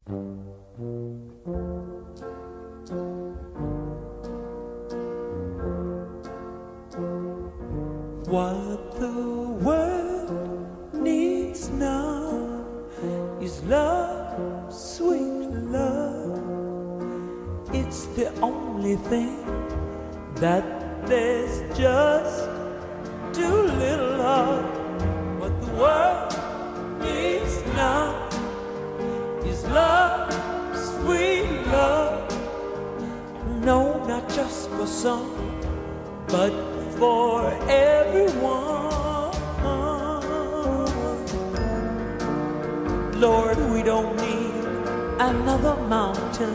What the world needs now is love, sweet love. It's the only thing that there's just too little of. What the world needs now is love, sweet love. No, not just for some, but for everyone. Lord, we don't need another mountain.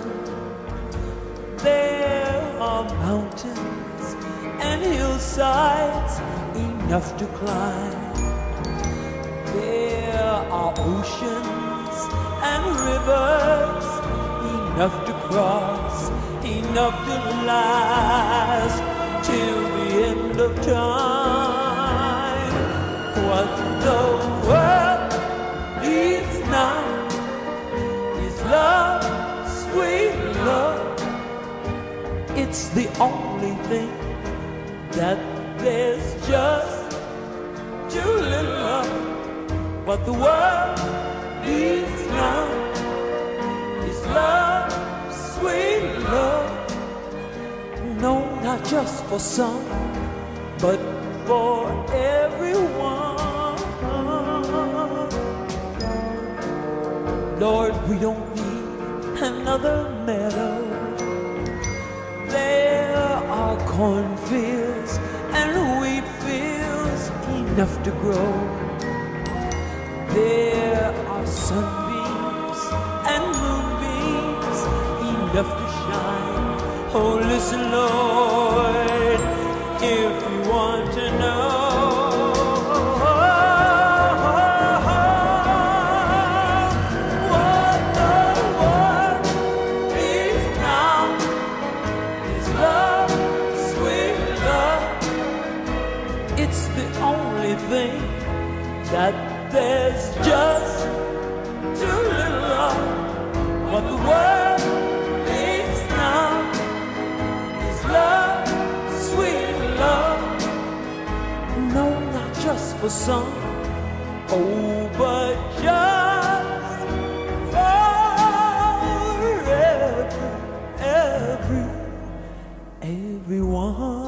There are mountains and hillsides enough to climb. There are oceans and rivers enough to cross, enough to last till the end of time. What the world needs now is love, sweet love. It's the only thing that there's just too little of. What the world needs now is love, sweet love. No, not just for some, but for everyone. Lord, we don't need another meadow. There are cornfields and wheat fields enough to grow. There are sunbeams and moonbeams enough to shine. Oh, listen, Lord, if you want to know what the world needs now is love, sweet love. It's the only thing that there's just too little of. What the world needs now is love, sweet love. No, not just for some, oh, but just for everyone.